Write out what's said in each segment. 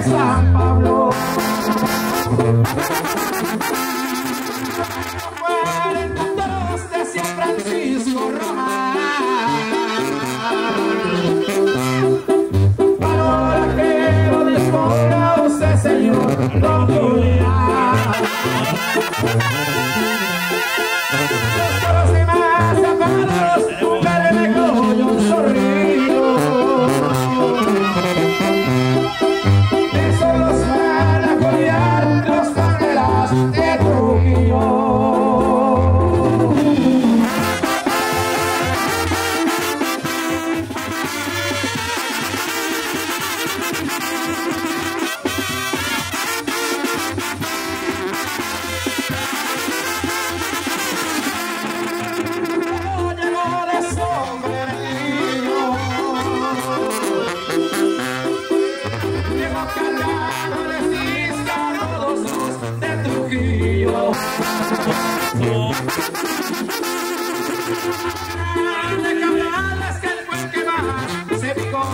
San Pablo. 42 de San Francisco Román. Ahora que lo disponga usted, Señor, don Julián. Los toros y más zapatos, verme como yo un zorrillo. Eso los van a corear los candelas de Trujillo. De cabrales que el buen que va se picó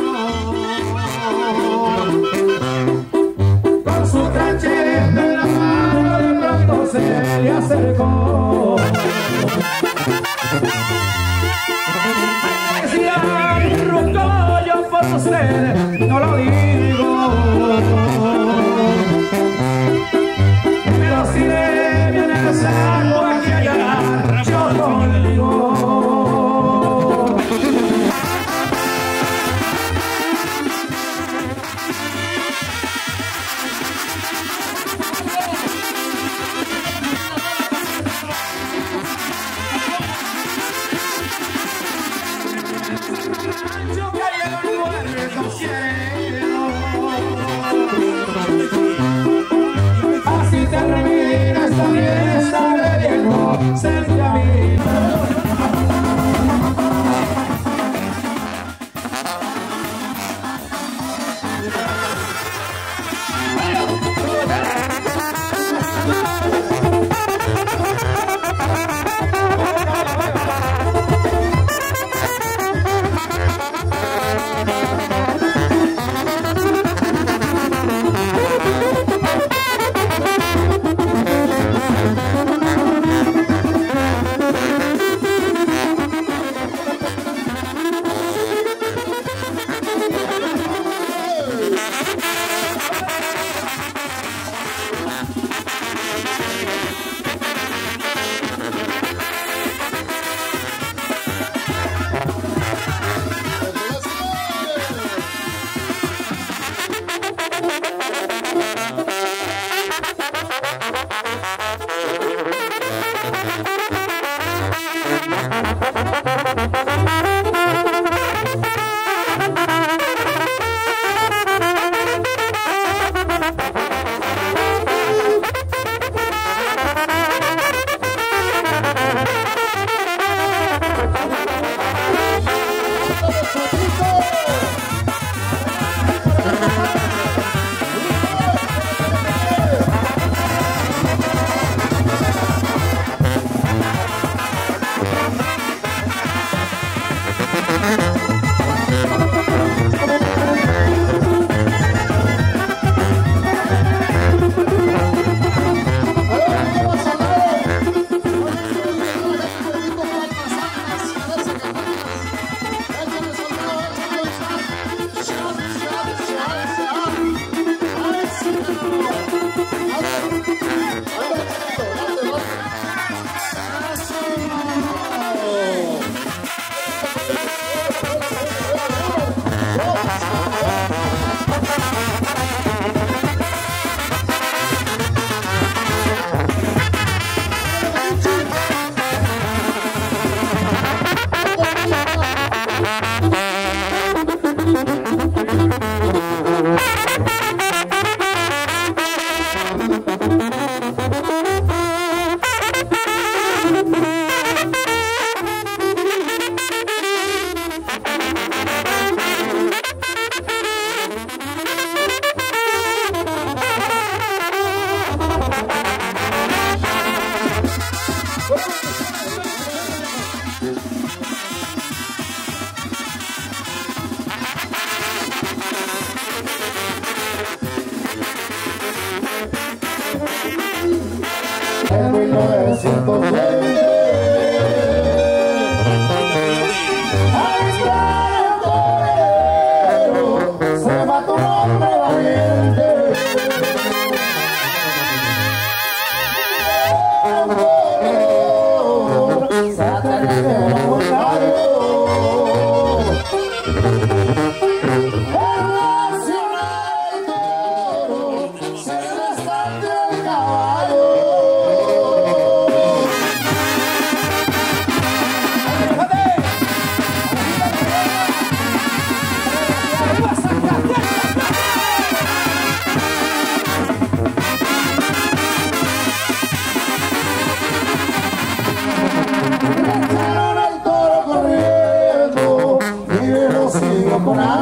con su tranchete en la mano, de pronto se le acercó. Decía Ruco, yo por usted no lo digo, pero si le viene el saco aquí allá, yo conmigo. Yo que hay en un lugar del cielo,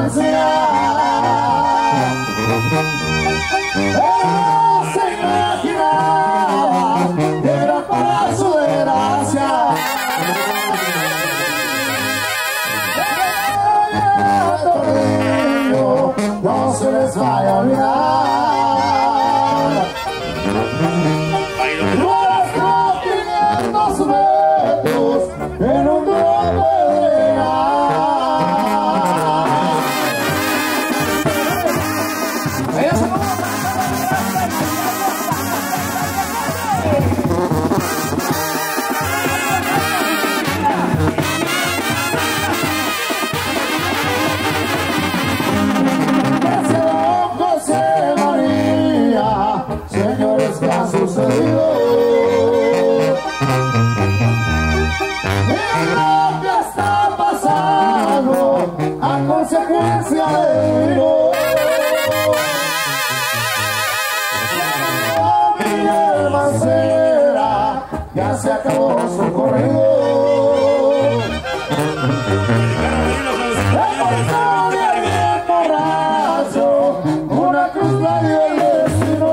infancia. Él se imaginaba que era para su desgracia. No se les vaya a olvidar. Nuestros 500 metros en un globo de señores, ¿qué ha sucedido? Y lo que está pasando a consecuencia de vino. Miguel Mancera ya se acabó su corrido. Una cruz la dio el destino.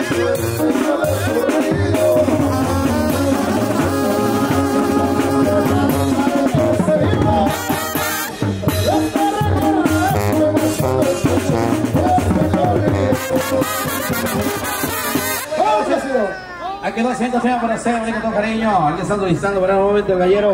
Aquí 200 para hacer, con cariño. Aquí está solicitando para el momento el gallero.